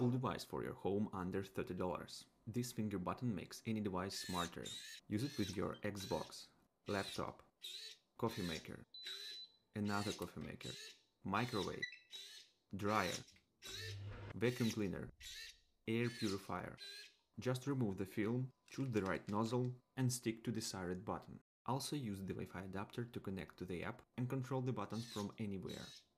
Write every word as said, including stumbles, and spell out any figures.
cool device for your home under thirty dollars. This finger button makes any device smarter. Use it with your Xbox, laptop, coffee maker, another coffee maker, microwave, dryer, vacuum cleaner, air purifier. Just remove the film, choose the right nozzle and stick to the desired button. Also use the Wi-Fi adapter to connect to the app and control the buttons from anywhere.